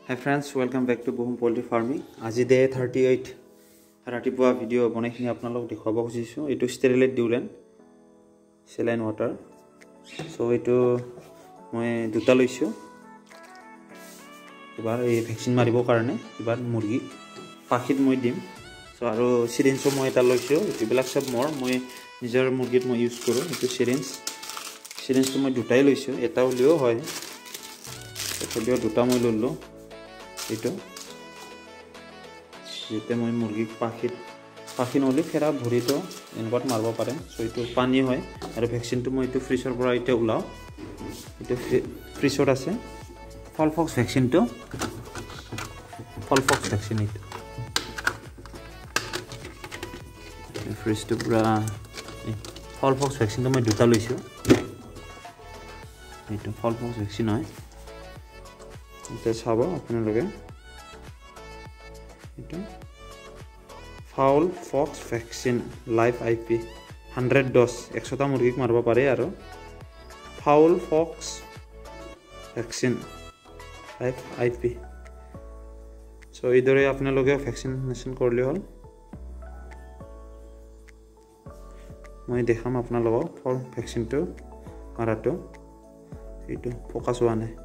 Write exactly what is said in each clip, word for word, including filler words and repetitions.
Hi friends, welcome back to Bohum Poultry Farming. Aji day thirty-eight ratipuwa video bonai khini apnalok dekhaba khosisu. Etu sterilite diulen saline water. So etu moi duta loisu. Ebar ei vaccine maribo karone ebar murgi pakhit moi dim. So aro syringe moi eta loisu. Etu bilak sab mor moi nijar murgit moi use koru. Etu syringe syringe to moi dutai loisu. Eta olio hoy. Etu duta moi lollo. Itu jete moi murgi pakhit pakhin oli khera bhuri to engot marbo pare so itu pani hoy aru vaccine to moi to freezer pora ite ulao itu freezer ase Fowlpox vaccine to Fowlpox vaccine itu freeze to pura Fowlpox vaccine to moi duta loisu itu Fowlpox vaccine hoy এটা চাব আপোনালোকে এটা Fowlpox vaccine live I P one hundred dose one hundred টা মুরগিক মারবা পারে আৰু Fowlpox vaccine live I P so ইদৰে আপোনালোকে ভ্যাকসিনেশন কৰলে হল মই দেখাম আপোনালোকক ফল ভ্যাকসিনটো মাৰাটো এইটো ফোকাস হোৱা নাই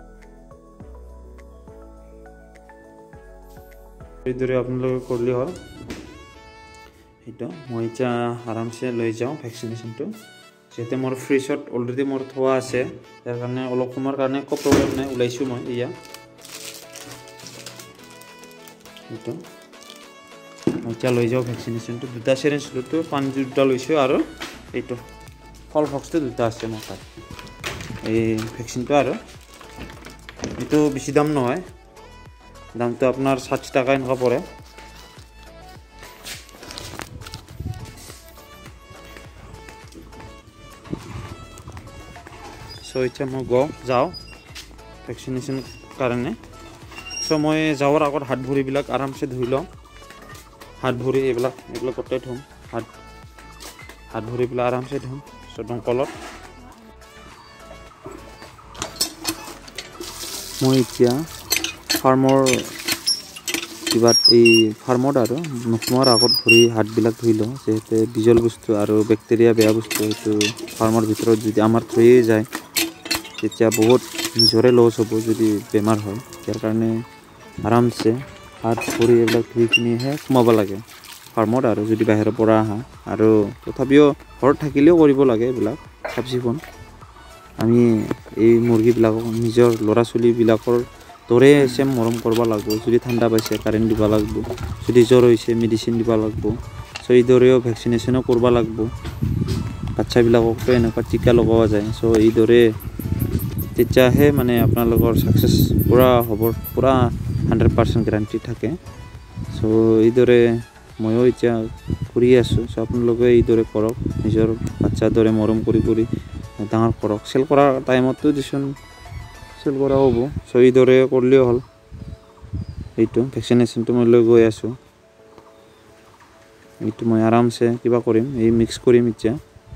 इधर अपन लोग कर लिया हल इतो मैं इच्छा आराम से ले जाऊँ वैक्सीनेशन तो जैसे more free shot already more थोड़ा आसे यार करने अलग कुमार करने को प्रॉब्लम नहीं उलाइशु मैं इया इतो मैं इच्छा ले जाऊँ वैक्सीनेशन तो दूसरा सिरिंज लो तो पांच दूसरा लोइशु आरो इतो Fowlpox तो दूसरा आसे मोटा ये वैक्सीन तो आरो इतो बेसी दाम न है दाम तो अपना साठ टाका इनका पड़े सो इच्छा मैं गो जाओ वैक्सीनेशन कारण सो मैं जावर आगत हाथ भरी बिलाक आराम से धुई लो हाथ भरी एबिलाक एबिलाक कटे थम हाथ हाथ भरी बिला आराम से धुम सो दंकलत मैं इच्छा फार्मर किबा এই ফার্মত আৰু নকমাৰ আগত ভৰি হাত বিলাক ধুই ল যেতে বিজল বস্তু আৰু ব্যাকটেৰিয়া বেয়া বস্তু এটো ফার্মৰ ভিতৰত যদি আমাৰ থৈয়ে যায় তেতিয়া বহুত নিজৰে লছ হ'ব যদি বেমাৰ হয় ইয়াৰ কাৰণে আৰামছে হাত ভৰি এইবিলাক ধুই কিনি হে কমাব লাগে ফার্মত আৰু যদি বাহিৰৰ পৰা আহা আৰু তথাপিও ঘৰত থাকিলেও কৰিব লাগে এইবিলাক সাবচিকন আমি এই মুৰ্গী বিলাকক নিজৰ লৰা চলি বিলাকৰ তোরে সেম মরম করবা লাগবো যদি ঠান্ডা পাইছে কারেন্ট দিবা লাগবো যদি জ্বর হইছে মেডিসিন দিবা লাগবো সো এই দরেও ভ্যাকসিনেশনও করবা লাগবো বাচ্চা বিলাকক তো এনেকা টিকা লগাবা যায় সো এই দরে তেতিয়াহে মানে আপোনালোকৰ সাকসেস পুরা হবৰ পুরা hundred percent গ্যারান্টি থাকে সো এই দরে ময়ো ইচ্ছা কৰি আছো সো আপোনালোকে এই দরে কৰক নিজৰ বাচ্চা দৰে মৰম কৰি কৰি ডাঙৰ কৰক সেল কৰা টাইমতো দিছন সেল কৰা হ'ব সো এই দৰে করলে হল এইটো ভ্যাকসিনেশন তো মই লৈ গৈ আছো এইটো মই আৰামছে কিবা কৰিম এই মিক্স কৰিম ইচ্ছা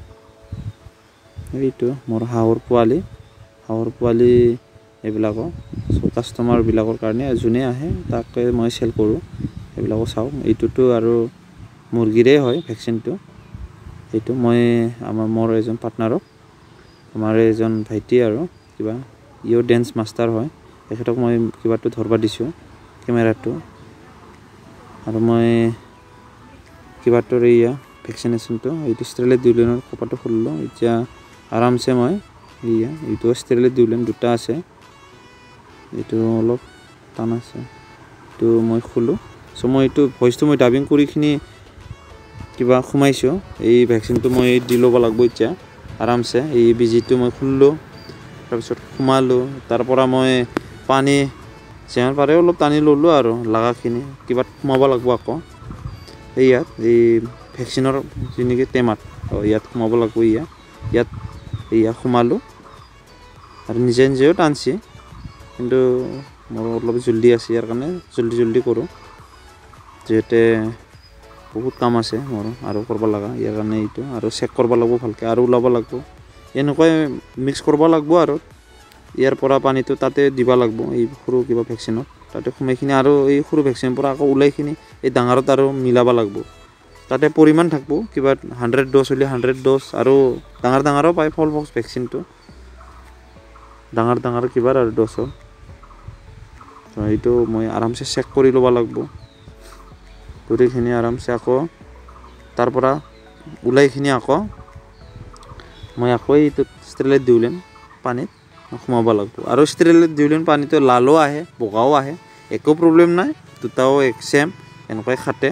এইটো মোৰ হাঁহৰ পোৱালি হাঁহৰ পোৱালি এইবিলাক সো কাস্টমাৰ বিলাকৰ কাৰণে জুনে আহে তাকে মই সেল কৰো এইবিলাক চাও এইটোটো আৰু মুৰ্গীৰে হয় ভ্যাকসিনটো এইটো মই আমাৰ মোৰ এজন পাৰ্টনাৰক আমাৰ এজন ভাইটি আৰু কিবা ইও ডেন্স মাস্টাৰ হয় এখেতক মই কিবাটো ধৰবা দিছো ক্যামেৰাটো আৰু মই কিবাটো ৰিয়া ভ্যাকসিনেশনটো এইটো ষ্টেৰিলাইট দিউলেনৰ কপাটো খুললো এতিয়া আৰামছে মই ইয়া এইটো ষ্টেৰিলাইট দিউলেন দুটা আছে এইটো অলপ টান আছে তো মই খুলো সো মই এইটো ভয়েসটো মই ডাবিং কৰি খিনি কিবা খুমাইছো এই ভ্যাকসিনটো মই দি ল'ব লাগিব এতিয়া আৰামছে এই বিজিটো মই খুললো তাৰপিছত খুমালো তাৰ পৰা মই পানী যেন পাৰে অলপ টানি ললো আৰু লাগাখিনি কিবা খুমাব লাগিব আকৌ ইয়াত এই ভ্যাকসিনৰ যিনিকে টেমাত ইয়াত খুমাব লাগিব ইয়া ইয়াত ইয়া খুমালো আৰু নিজে নিজেও টানছি কিন্তু মোৰ অলপ জলদি আছে ইয়াৰ কাৰণে জলদি জলদি কৰো যেতে বহুত কাম আছে মোৰ আৰু কৰিব লাগা ইয়াৰ কাৰণে এইটো আৰু চেক কৰিব লাগিব ভালকে আৰু ওলাব লাগিব এনেকৈ মিক্স কৰিব লাগিব আৰু ইয়াৰ পৰা পানীটো তাতে দিবা লাগিব এই সৰু কিবা ভ্যাকসিনত তাতে সোমাইখিনি আৰু এই সৰু ভেকচিনৰ পৰা আকৌ ওলাইখিনি এই ডাঙৰত আৰু মিলাব লাগিব তাতে পৰিমাণ থাকিব কিবা হাণ্ড্ৰেড ড'জ হ'লে হাণ্ড্ৰেড ড'জ আৰু ডাঙৰ ডাঙৰো পায় ফল পক্স ভেকচিনটো ডাঙৰ ডাঙৰ কিবা আৰু ড'জৰ তো এইটো মই আৰামছে চেক কৰি ল'ব লাগিব গোটেইখিনি আৰামছে আকৌ তাৰ পৰা ওলাইখিনি আকৌ মই আকৌ এইটো ষ্টেৰিলাইট দিউলেন পানীত সোমাব লাগিব আৰু ষ্টেৰিলাইট দিউলেন পানীটো লালো আহে বগাও আহে একো প্ৰব্লেম নাই দুটাও এক সেম এনেকৈ খাটে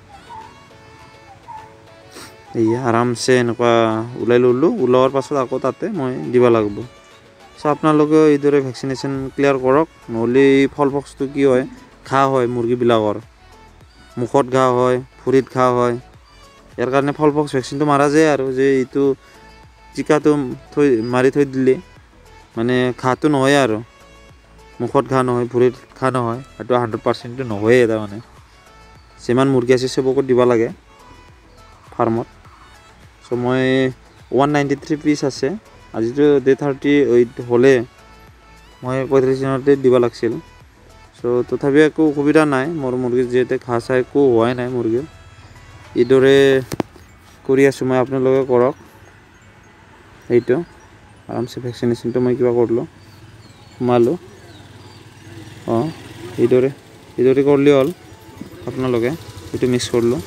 এই আৰামছে এনেকুৱা ওলাই ল'লোঁ ওলোৱাৰ পাছত আকৌ তাতে মই দিব লাগিব চ' আপোনালোকে এইদৰে ভেকচিনেশ্যন ক্লিয়াৰ কৰক নহ'লে ফল পক্সটো কি হয় ঘাঁ হয় মুৰ্গীবিলাকৰ মুখত ঘাঁ হয় ভৰিত ঘাঁ হয় ইয়াৰ কাৰণে ফল পক্স ভেকচিনটো মাৰা যায় আৰু যে এইটো টিকাটো থৈ মাৰি থৈ দিলে মানে ঘাঁটো নহয় আৰু মুখত ঘাঁ নহয় ভৰিত ঘাঁ নহয় এইটো হাণ্ড্ৰেড পাৰ্চেণ্টটো নহয়েই তাৰমানে যিমান মুৰ্গী আছে চবকো দিব লাগে ফাৰ্মত চ' মই ওৱান নাইণ্টি থ্ৰী পিচ আছে আজিতো ডে থাৰ্টি এইট হ'লে মই পঁয়ত্ৰিছ দিনতে দিব লাগিছিল চ' তথাপিও একো অসুবিধা নাই মোৰ মুৰ্গীৰ যিহেতু ঘাঁ চাহ একো হোৱাই নাই মুৰ্গীৰ এইদৰে কৰি আছোঁ মই আপোনালোকে কৰক এইটো আৰামছে ভেকচিনেশ্যনটো মই কিবা কৰিলোঁ সোমালোঁ অঁ এইদৰে এইদৰে কৰিলে হ'ল আপোনালোকে এইটো মিক্স কৰিলোঁ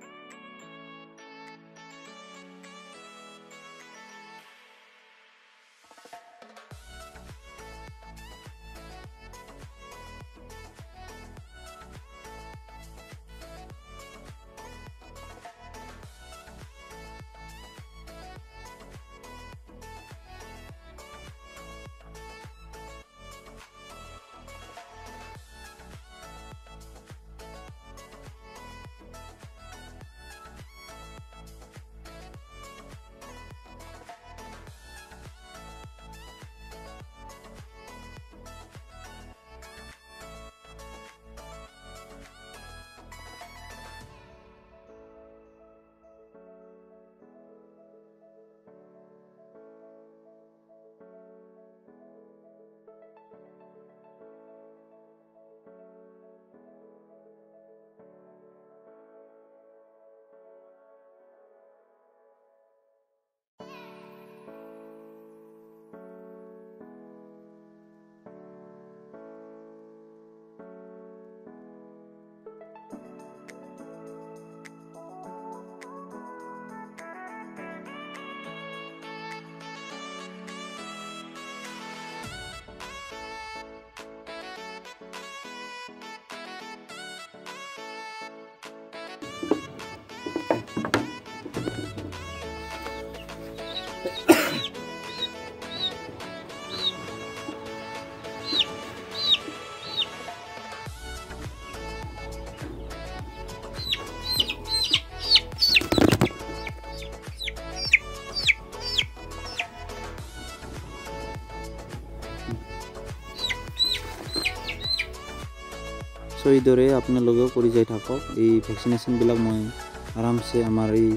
চ' এইদৰে আপোনালোকেও কৰি যাই থাকক এই ভেকচিনেশ্যনবিলাক মই আৰামছে আমাৰ এই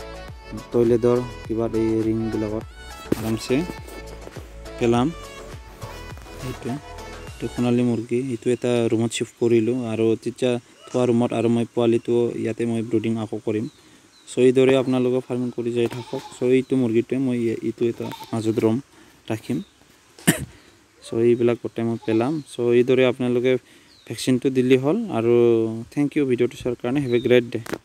টয়লেটৰ কিবা এই ৰিংবিলাকত আৰামছে পেলাম এইটো এইটো সোণালী মুৰ্গী এইটো এটা ৰুমত শ্বিফ্ট কৰিলোঁ আৰু তেতিয়া থোৱা ৰুমত আৰু মই পোৱালিটো ইয়াতে মই ব্ৰুডিং আকৌ কৰিম চ' এইদৰে আপোনালোকে ফাৰ্মিং কৰি যাই থাকক চ' এইটো মুৰ্গীটোৱে মই এইটো এটা মাজত ৰুম ৰাখিম চ' এইবিলাক গোটেই মই পেলাম চ' এইদৰে আপোনালোকে ভেকচিনটো দিলি হ'ল আৰু থ্যাংক ইউ ভিডিঅ'টো চোৱাৰ কাৰণে হেভ এ গ্ৰেট ডে